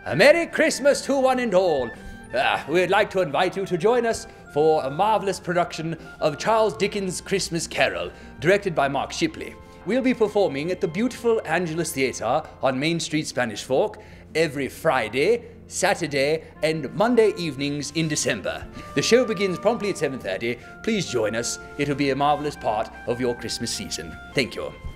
A Merry Christmas to one and all. We'd like to invite you to join us for a marvelous production of Charles Dickens' Christmas Carol, directed by Mark Shipley. We'll be performing at the beautiful Angelus Theatre on Main Street, Spanish Fork, every Friday, Saturday, and Monday evenings in December. The show begins promptly at 7:30. Please join us. It'll be a marvelous part of your Christmas season. Thank you.